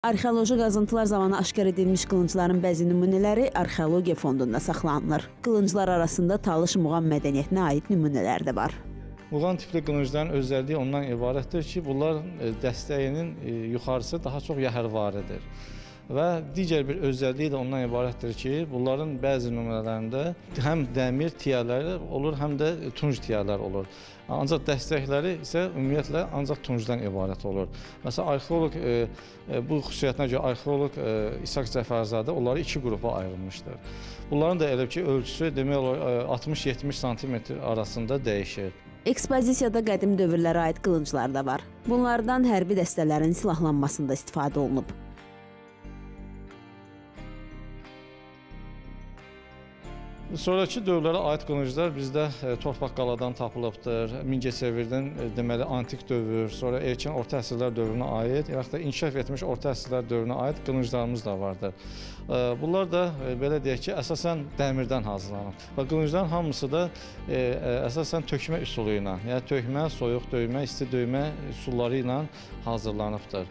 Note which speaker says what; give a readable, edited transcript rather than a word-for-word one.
Speaker 1: Arxeoloji qazıntılar zamanı aşkar edilmiş qılıncların bəzi nümunələri arxeologiya fondunda saxlanılır. Qılınclar arasında Talış Muğan mədəniyyətinə aid nümunələr də var.
Speaker 2: Muğan tipli qılıncların özəlliyi ondan ibarətdir ki, bunların dəstəyinin yuxarısı daha çox yəhərvarıdır. Və digər bir özəlliyi də ondan ibarətdir ki, bunların bəzi nümunələrində həm dəmir tiyələri olur, həm də tunc tiyələr olur. Ancaq dəstəkləri isə ümumiyyətlə ancaq tuncdan ibarət olur. Məsələn, arxeoloq bu xüsusiyyətinə görə arxeoloq İshak Cəfərzadə onları iki qrupa ayrılmışdır. Bunların da elə ki, ölçüsü demək olar 60-70 sm arasında dəyişir.
Speaker 1: Ekspozisiyada qədim dövrlərə aid qılınclar da var. Bunlardan hərbi dəstələrin silahlanmasında istifadə olunub.
Speaker 2: Sonraki dövrlərə aid qılınclar bizdə torpaq qaladan tapılıbdır. Mingəçevirdən deməli antik dövr, sonra erkən orta əsrlər dövrünə aid, yaxud da inkişaf etmiş orta əsrlər dövrünə aid qılınclarımız da vardır. Bunlar da belə deyək ki, əsasən dəmirdən hazırlanıb. Və qılıncların hamısı da əsasən tökmə üsulu ilə, yəni tökmə, soyuq döymə, isti döymə üsulları ilə hazırlanıbdır.